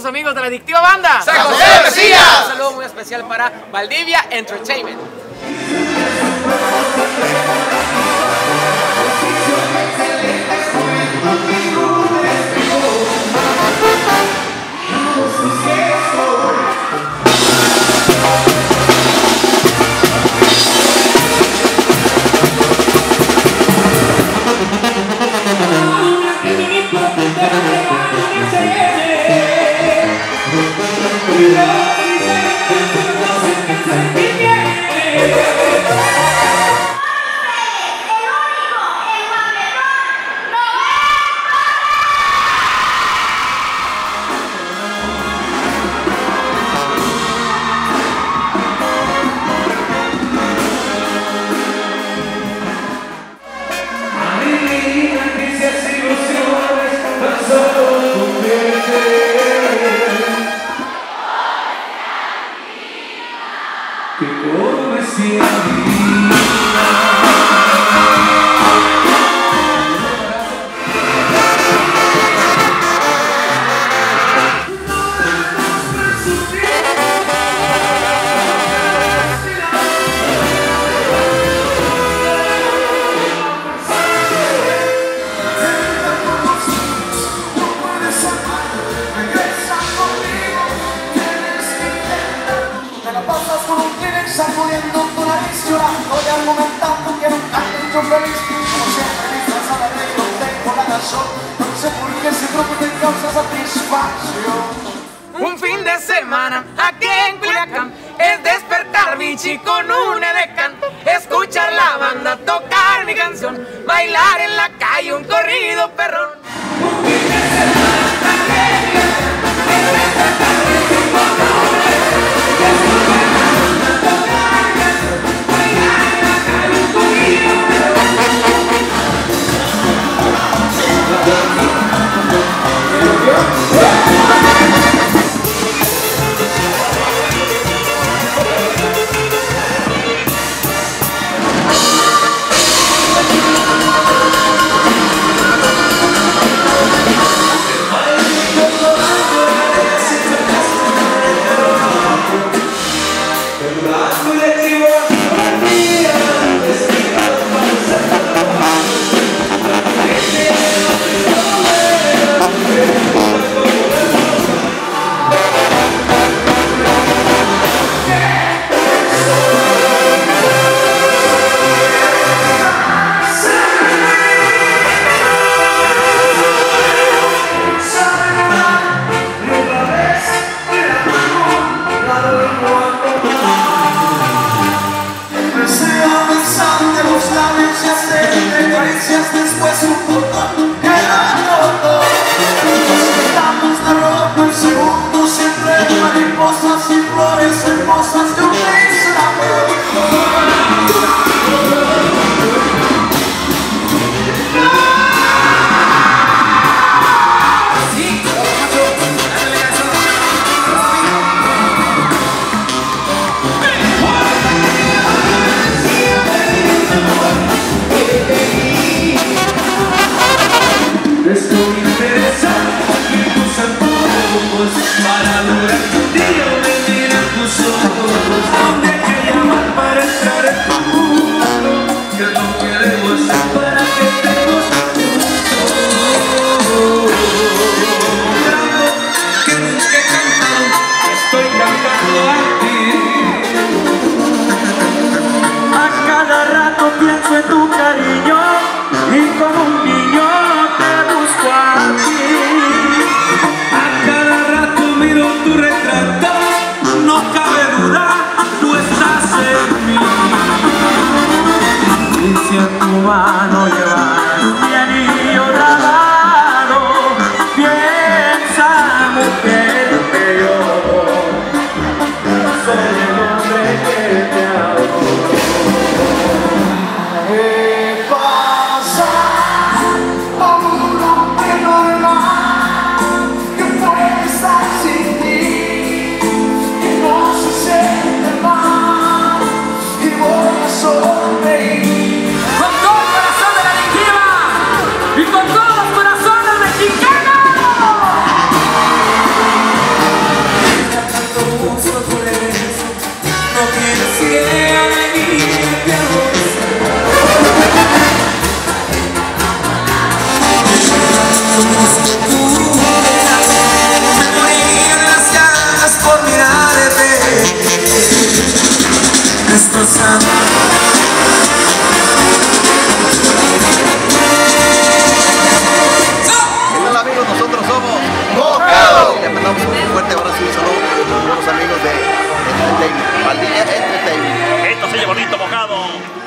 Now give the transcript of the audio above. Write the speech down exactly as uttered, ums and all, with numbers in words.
sus amigos de la adictiva banda San José de Mesías. Un saludo muy especial para Valdivia Entertainment. Sacudiendo tu nariz, llorando y argumentando que nunca te he hecho feliz. Como siempre disfrazada de negro, tengo la razón. No sé por qué ese truco te causa satisfacción. Un fin de semana aquí en Culiacán es despertar bichi con un edecán, escuchar la banda tocar mi canción, bailar en la calle un corrido perrón. Un fin de semana aquí en Culiacán es despertar bichi con un edecán, escuchar la banda tocar mi canción, bailar en la calle un corrido después un botón que la roto. Nos quitamos de ropa en segundo, siempre mariposas y flores hermosas de un beso de amor. Estoy interesado en tus antojos, para lograr que un día me miren tus ojos. ¿Dónde hay que llamar para entrar en tu mundo? ¿Qué es lo que debo hacer para que estemos juntos? Grabo que nunca he cantado, estoy cantando a ti. A cada rato pienso en tu cariño y como un niño a cada rato miro tu retrato, no cabe duda, tú estás en mí. Y si a tu mano llevas mi anillo grabado, piensa, mujer, que yo soy el hombre que te adoro. ¿Qué pasa? Aún no te normal, que puede estar sin ti, que no se siente mal, y voy a sonreír. Con todo el corazón de la adictiva y con todos los corazones mexicanos. Sigue bonito, mojado.